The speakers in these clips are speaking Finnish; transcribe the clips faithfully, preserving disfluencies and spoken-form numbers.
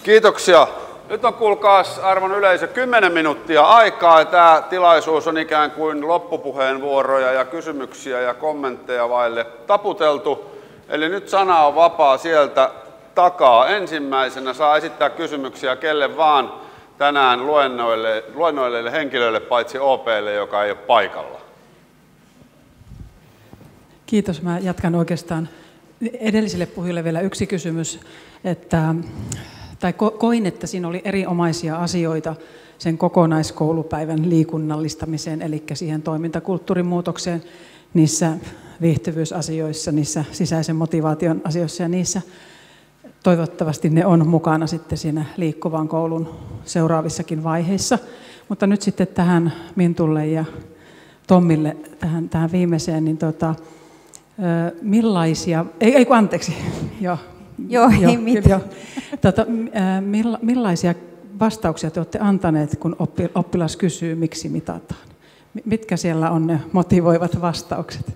Kiitoksia. Nyt on kuulkaas arvon yleisö kymmenen minuuttia aikaa. Tämä tilaisuus on ikään kuin loppupuheenvuoroja ja kysymyksiä ja kommentteja vaille taputeltu. Eli nyt sana on vapaa sieltä takaa. Ensimmäisenä saa esittää kysymyksiä kelle vaan tänään luennoille, luennoille henkilöille, paitsi O P:lle, joka ei ole paikalla. Kiitos. Mä jatkan oikeastaan edellisille puhujille vielä yksi kysymys. Että, tai ko, koin, että siinä oli erinomaisia asioita sen kokonaiskoulupäivän liikunnallistamiseen, eli siihen toimintakulttuurin muutokseen, niissä viihtyvyysasioissa, niissä sisäisen motivaation asioissa ja niissä toivottavasti ne on mukana sitten siinä liikkuvan koulun seuraavissakin vaiheissa. Mutta nyt sitten tähän Mintulle ja Tommille, tähän, tähän viimeiseen, niin tota, millaisia, ei, ei kun anteeksi, joo, joo, jo, ei mitään. Jo, tota, milla, millaisia vastauksia te olette antaneet, kun oppilas kysyy, miksi mitataan? Mitkä siellä on ne motivoivat vastaukset?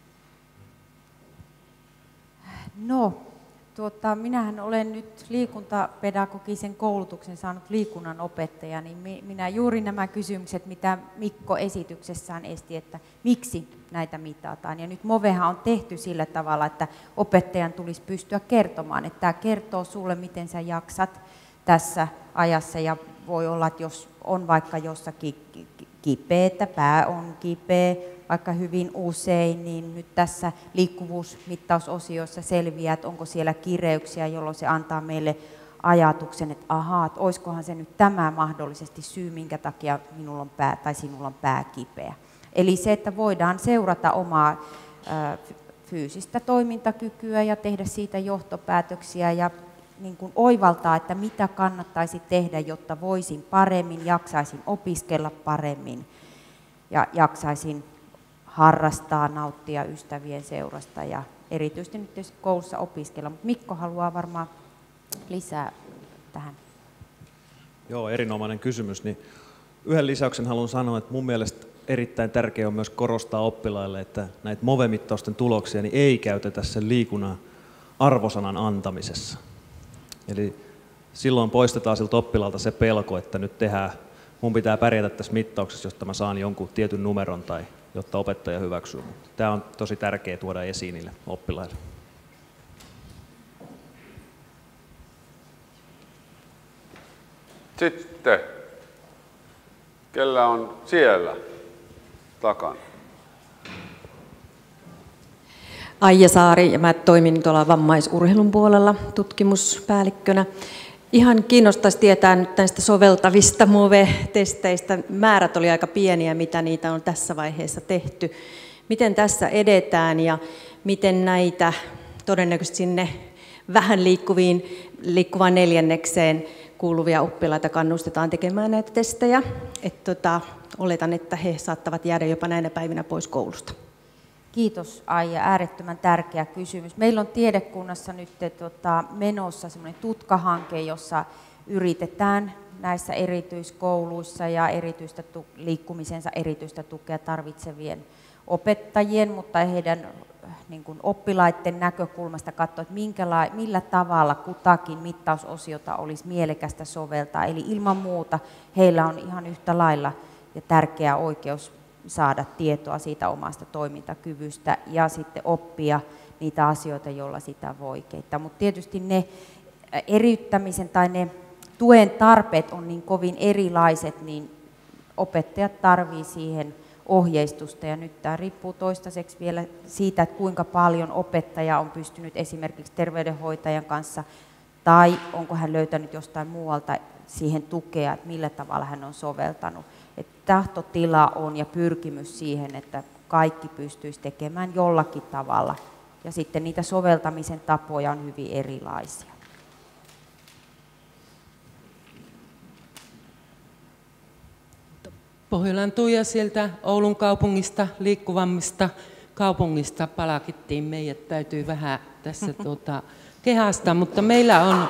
No, tuota, minähän olen nyt liikuntapedagogisen koulutuksen saanut liikunnan opettaja, niin minä juuri nämä kysymykset, mitä Mikko esityksessään esti, että miksi näitä mitataan. Ja nyt Movehan on tehty sillä tavalla, että opettajan tulisi pystyä kertomaan, että tämä kertoo sulle, miten sä jaksat tässä ajassa, ja voi olla, että jos on vaikka jossakin kipeätä, pää on kipeä, vaikka hyvin usein, niin nyt tässä liikkuvuusmittausosiossa selviää, että onko siellä kireyksiä, jolloin se antaa meille ajatuksen, että ahaa, että olisikohan se nyt tämä mahdollisesti syy, minkä takia minulla on pää tai sinulla on pää kipeä. Eli se, että voidaan seurata omaa ää, fyysistä toimintakykyä ja tehdä siitä johtopäätöksiä ja niin kuin oivaltaa, että mitä kannattaisi tehdä, jotta voisin paremmin, jaksaisin opiskella paremmin ja jaksaisin harrastaa, nauttia ystävien seurasta ja erityisesti nyt tietysti koulussa opiskella. Mutta Mikko haluaa varmaan lisää tähän. Joo, erinomainen kysymys. Niin yhden lisäyksen haluan sanoa, että mun mielestä erittäin tärkeää on myös korostaa oppilaille, että näitä MOVE-mittausten tuloksia niin ei käytetä sen liikunnan arvosanan antamisessa. Eli silloin poistetaan siltä oppilaalta se pelko, että nyt tehdään, mun pitää pärjätä tässä mittauksessa, jotta mä saan jonkun tietyn numeron tai jotta opettaja hyväksyy. Tämä on tosi tärkeää tuoda esiin niille oppilaille. Sitten, kellä on siellä takana? Aija Saari ja mä toimin tuolla vammaisurheilun puolella tutkimuspäällikkönä. Ihan kiinnostaisi tietää nyt näistä soveltavista MOVE-testeistä. Määrät oli aika pieniä, mitä niitä on tässä vaiheessa tehty. Miten tässä edetään ja miten näitä todennäköisesti sinne vähän liikkuviin, liikkuvaan neljännekseen kuuluvia oppilaita kannustetaan tekemään näitä testejä. Et tota, oletan, että he saattavat jäädä jopa näinä päivinä pois koulusta. Kiitos Aija, äärettömän tärkeä kysymys. Meillä on tiedekunnassa nyt tota, menossa semmoinen tutkahanke, jossa yritetään näissä erityiskouluissa ja erityistä tu- liikkumisensa erityistä tukea tarvitsevien opettajien, mutta heidän niin kuin oppilaiden näkökulmasta katsoa, että minkäla- millä tavalla kutakin mittausosiota olisi mielekästä soveltaa. Eli ilman muuta heillä on ihan yhtä lailla ja tärkeä oikeus saada tietoa siitä omasta toimintakyvystä ja sitten oppia niitä asioita, joilla sitä voi kehittää. Mutta tietysti ne eriyttämisen tai ne tuen tarpeet on niin kovin erilaiset, niin opettajat tarvitsevat siihen ohjeistusta. Ja nyt tämä riippuu toistaiseksi vielä siitä, että kuinka paljon opettaja on pystynyt esimerkiksi terveydenhoitajan kanssa tai onko hän löytänyt jostain muualta siihen tukea, että millä tavalla hän on soveltanut. Että tahtotila on ja pyrkimys siihen, että kaikki pystyisi tekemään jollakin tavalla. Ja sitten niitä soveltamisen tapoja on hyvin erilaisia. Pohjolan Tuija sieltä Oulun kaupungista, liikkuvammista kaupungista palakittiin. Meidät täytyy vähän tässä tuota, kehasta, mutta meillä on...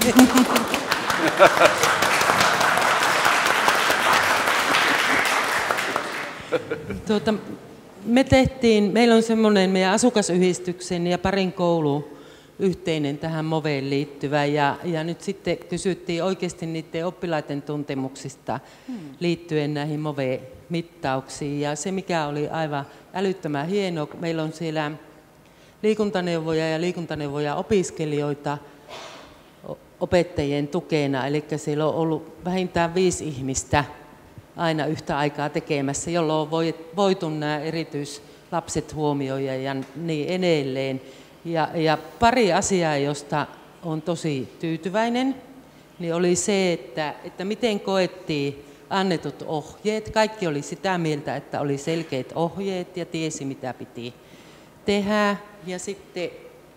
Tuota, me tehtiin, meillä on semmoinen meidän asukasyhdistyksen ja parin koulun yhteinen tähän Moveen liittyvä. Ja, ja nyt sitten kysyttiin oikeasti niiden oppilaiden tuntemuksista hmm. liittyen näihin Move-mittauksiin. Ja se, mikä oli aivan älyttömän hieno, meillä on siellä liikuntaneuvoja ja liikuntaneuvoja opiskelijoita opettajien tukena, eli siellä on ollut vähintään viisi ihmistä aina yhtä aikaa tekemässä, jolloin on voitu nämä erityislapset huomioida ja niin edelleen. Ja, ja pari asiaa, josta on tosi tyytyväinen, niin oli se, että, että miten koettiin annetut ohjeet. Kaikki oli sitä mieltä, että oli selkeät ohjeet ja tiesi, mitä piti tehdä. Ja sitten,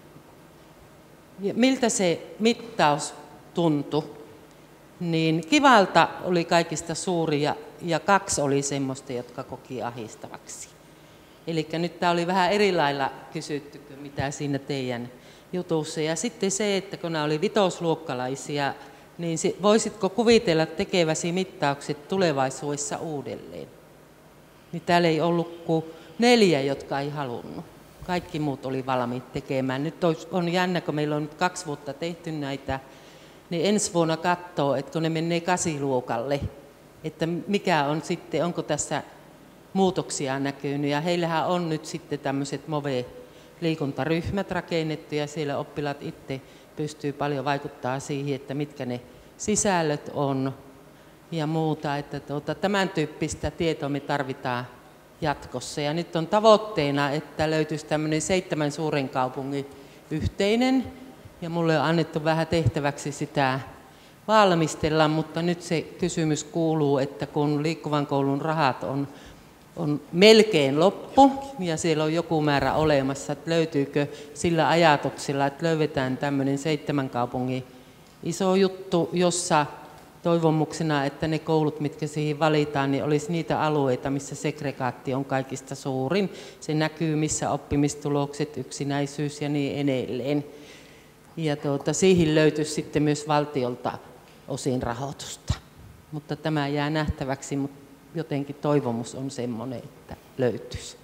miltä se mittaus tuntui, niin kivalta oli kaikista suuri ja, ja kaksi oli semmoista, jotka koki ahistavaksi. Eli nyt tämä oli vähän eri lailla kysytty kuin mitä siinä teidän jutussa. Ja sitten se, että kun nämä oli vitosluokkalaisia, niin voisitko kuvitella tekeväsi mittaukset tulevaisuudessa uudelleen? Niin täällä ei ollut kuin neljä, jotka ei halunnut. Kaikki muut oli valmiit tekemään. Nyt on jännä, kun meillä on nyt kaksi vuotta tehty näitä, niin ensi vuonna katsoo, että kun ne menee kasiluokalle, että mikä on sitten, onko tässä muutoksia näkynyt. Ja heillähän on nyt sitten tämmöiset Move-liikuntaryhmät rakennettu ja siellä oppilaat itse pystyy paljon vaikuttaa siihen, että mitkä ne sisällöt on ja muuta. Että tuota, tämän tyyppistä tietoa me tarvitaan jatkossa. Ja nyt on tavoitteena, että löytyisi tämmöinen seitsemän suuren kaupungin yhteinen. Ja mulle on annettu vähän tehtäväksi sitä valmistella, mutta nyt se kysymys kuuluu, että kun Liikkuvan koulun rahat on, on melkein loppu ja siellä on joku määrä olemassa, että löytyykö sillä ajatuksella, että löydetään tämmöinen seitsemän kaupungin iso juttu, jossa toivomuksena, että ne koulut, mitkä siihen valitaan, niin olisi niitä alueita, missä segregaatti on kaikista suurin. Se näkyy, missä oppimistulokset, yksinäisyys ja niin edelleen. Ja tuota, siihen löytyisi sitten myös valtiolta osin rahoitusta. Mutta tämä jää nähtäväksi, mutta jotenkin toivomus on semmoinen, että löytyisi.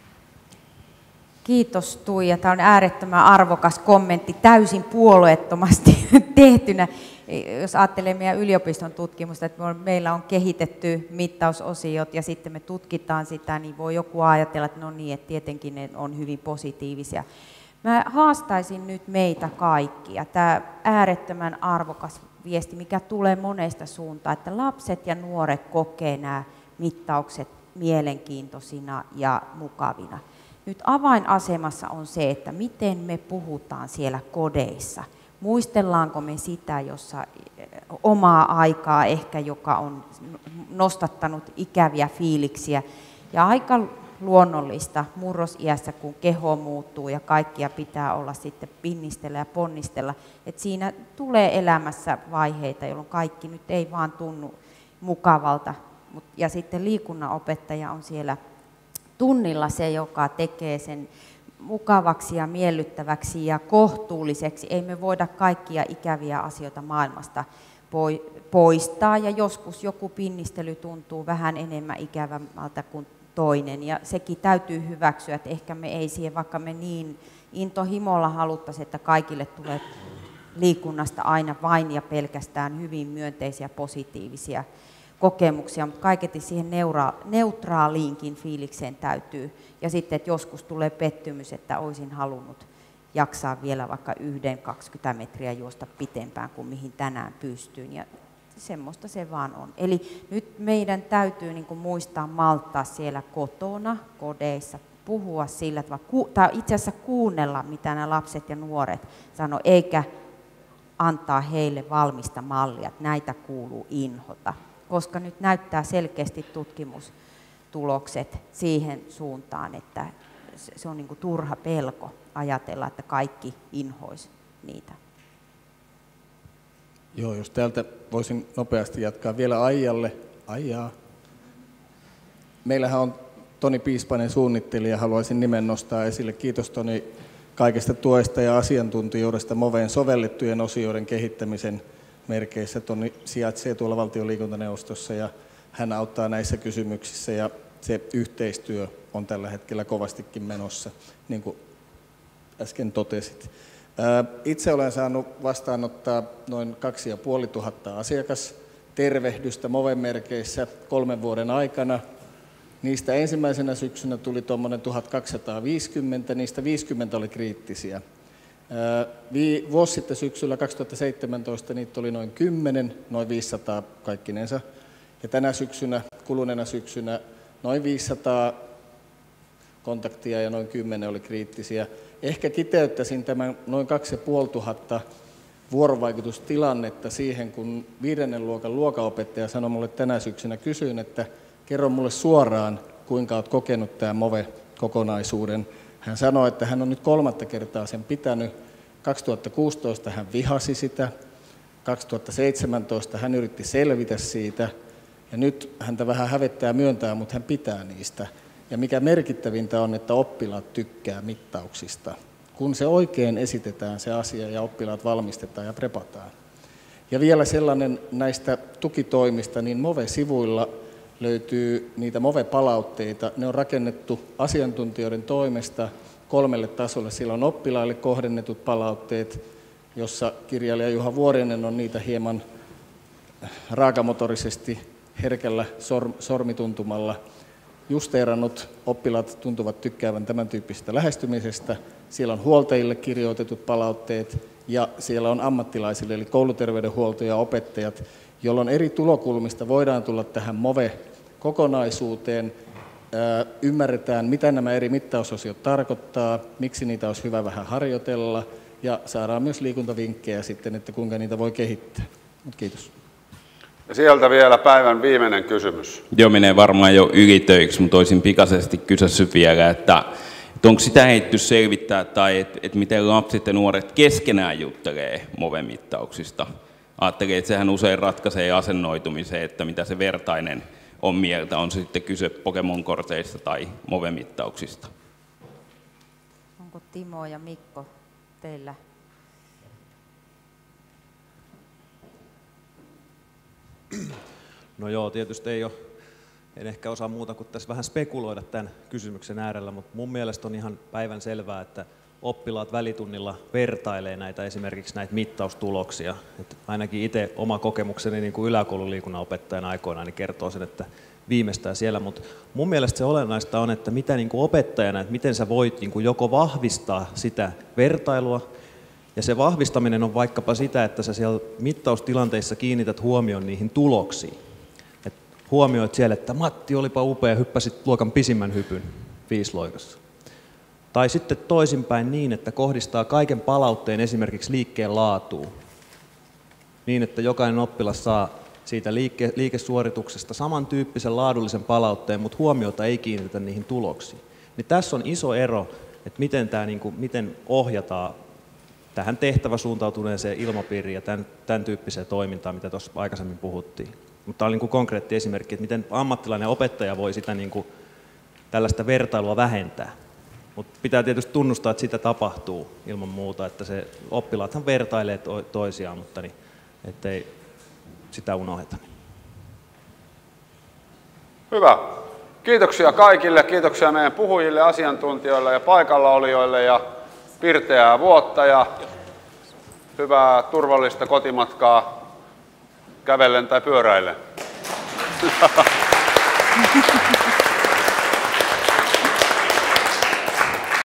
Kiitos Tuija. Tämä on äärettömän arvokas kommentti, täysin puolueettomasti tehtynä. Jos ajattelee meidän yliopiston tutkimusta, että meillä on kehitetty mittausosiot ja sitten me tutkitaan sitä, niin voi joku ajatella, että no niin, että tietenkin ne on hyvin positiivisia. Mä haastaisin nyt meitä kaikkia. Tämä äärettömän arvokas viesti, mikä tulee monesta suuntaan, että lapset ja nuoret kokee nämä mittaukset mielenkiintoisina ja mukavina. Nyt avainasemassa on se, että miten me puhutaan siellä kodeissa. Muistellaanko me sitä, jossa omaa aikaa ehkä, joka on nostattanut ikäviä fiiliksiä ja aika luonnollista murrosiässä, kun keho muuttuu ja kaikkia pitää olla sitten pinnistellä ja ponnistella. Et siinä tulee elämässä vaiheita, jolloin kaikki nyt ei vaan tunnu mukavalta. Ja sitten liikunnanopettaja on siellä tunnilla se, joka tekee sen mukavaksi ja miellyttäväksi ja kohtuulliseksi. Ei me voida kaikkia ikäviä asioita maailmasta poistaa ja joskus joku pinnistely tuntuu vähän enemmän ikävämmältä kuin toinen ja sekin täytyy hyväksyä, että ehkä me ei siihen, vaikka me niin intohimolla haluttaisiin, että kaikille tulee liikunnasta aina vain ja pelkästään hyvin myönteisiä positiivisia kokemuksia, mutta kaiketi siihen neura- neutraaliinkin fiilikseen täytyy. Ja sitten, että joskus tulee pettymys, että olisin halunnut jaksaa vielä vaikka yhden kaksikymmentä metriä juosta pitempään kuin mihin tänään pystyin. Ja semmoista se vaan on. Eli nyt meidän täytyy niin kuin muistaa malttaa siellä kotona, kodeissa, puhua sillä tavalla, tai itse asiassa kuunnella, mitä nämä lapset ja nuoret sanoo, eikä antaa heille valmista mallia, että näitä kuuluu inhota. Koska nyt näyttää selkeästi tutkimustulokset siihen suuntaan, että se on niin kuin turha pelko ajatella, että kaikki inhoisi niitä. Joo, jos täältä voisin nopeasti jatkaa vielä Aijalle. Aijaa. Meillähän on Toni Piispainen suunnittelija, haluaisin nimen nostaa esille. Kiitos Toni kaikesta tuesta ja asiantuntijuudesta Moveen sovellettujen osioiden kehittämisen merkeissä. Toni sijaitsee tuolla Valtion liikuntaneuvostossa ja hän auttaa näissä kysymyksissä ja se yhteistyö on tällä hetkellä kovastikin menossa, niin kuin äsken totesit. Itse olen saanut vastaanottaa noin kaksi ja puoli tuhatta asiakastervehdystä Move-merkeissä kolmen vuoden aikana. Niistä ensimmäisenä syksynä tuli tuommoinen tuhatkaksisataaviisikymmentä, niistä viisikymmentä oli kriittisiä. Vuosi sitten syksyllä kaksituhattaseitsemäntoista niitä oli noin kymmenen, noin viisisataa kaikkinensa. Ja tänä syksynä, kuluneena syksynä, noin viisisataa kontaktia ja noin kymmenen oli kriittisiä. Ehkä kiteyttäisin tämän noin kaksi ja puoli tuhatta vuorovaikutustilannetta siihen, kun viidennen luokan luokanopettaja sanoi mulle tänä syksynä, kysyin, että kerro mulle suoraan, kuinka olet kokenut tämän Move-kokonaisuuden. Hän sanoi, että hän on nyt kolmatta kertaa sen pitänyt. kaksituhattakuusitoista hän vihasi sitä, kaksituhattaseitsemäntoista hän yritti selvitä siitä, ja nyt häntä vähän hävettää myöntää, mutta hän pitää niistä. Ja mikä merkittävintä on, että oppilaat tykkää mittauksista, kun se oikein esitetään se asia ja oppilaat valmistetaan ja prepataan. Ja vielä sellainen näistä tukitoimista, niin Move-sivuilla löytyy niitä Move-palautteita. Ne on rakennettu asiantuntijoiden toimesta kolmelle tasolle. Siellä on oppilaille kohdennetut palautteet, jossa kirjailija Juha Vuorinen on niitä hieman raakamotorisesti herkällä sormituntumalla justeerannut. Oppilaat tuntuvat tykkäävän tämän tyyppisestä lähestymisestä. Siellä on huoltajille kirjoitetut palautteet ja siellä on ammattilaisille, eli kouluterveydenhuolto ja opettajat, jolloin eri tulokulmista voidaan tulla tähän Move-kokonaisuuteen. Ymmärretään, mitä nämä eri mittausosiot tarkoittaa, miksi niitä olisi hyvä vähän harjoitella ja saadaan myös liikuntavinkkejä sitten, että kuinka niitä voi kehittää. Mut kiitos. Ja sieltä vielä päivän viimeinen kysymys. Joo, menee varmaan jo ylitöiksi, mutta olisin pikaisesti kysynyt vielä, että, että onko sitä heitty selvittää tai että, että miten lapset ja nuoret keskenään juttelee Move-mittauksista. Ajattelee, että sehän usein ratkaisee asennoitumiseen, että mitä se vertainen on mieltä, on se sitten kyse Pokemon-korteista tai Move-mittauksista. Onko Timo ja Mikko teillä? No joo, tietysti ei ole, en ehkä osaa muuta kuin tässä vähän spekuloida tämän kysymyksen äärellä, mutta mun mielestä on ihan päivän selvää, että oppilaat välitunnilla vertailee näitä esimerkiksi näitä mittaustuloksia. Et ainakin itse oma kokemukseni niin kuin yläkoululiikunnan opettajan aikoinaan niin kertoo sen, että viimeistään siellä, mutta mun mielestä se olennaista on, että mitä niin kuin opettajana, että miten sä voit niin kuin joko vahvistaa sitä vertailua, ja se vahvistaminen on vaikkapa sitä, että sä siellä mittaustilanteissa kiinnität huomioon niihin tuloksiin. Et huomioit siellä, että Matti, olipa upea, hyppäsit luokan pisimmän hypyn viisloikassa. Tai sitten toisinpäin niin, että kohdistaa kaiken palautteen esimerkiksi liikkeen laatuun. Niin, että jokainen oppilas saa siitä liike- liikesuorituksesta samantyyppisen laadullisen palautteen, mutta huomiota ei kiinnitetä niihin tuloksiin. Niin tässä on iso ero, että miten, tämä, niin kuin, miten ohjataan tähän tehtäväsuuntautuneeseen ilmapiiriin ja tämän, tämän tyyppiseen toimintaan, mitä tuossa aikaisemmin puhuttiin. Mutta tämä oli niin kuin konkreetti esimerkki, että miten ammattilainen opettaja voi sitä niin kuin, tällaista vertailua vähentää. Mutta pitää tietysti tunnustaa, että sitä tapahtuu ilman muuta, että se oppilaathan vertailee to, toisiaan, mutta niin, ettei sitä unohdeta. Hyvä. Kiitoksia kaikille, kiitoksia meidän puhujille, asiantuntijoille ja paikallaolijoille ja pirteää vuotta ja hyvää turvallista kotimatkaa kävellen tai pyöräillen.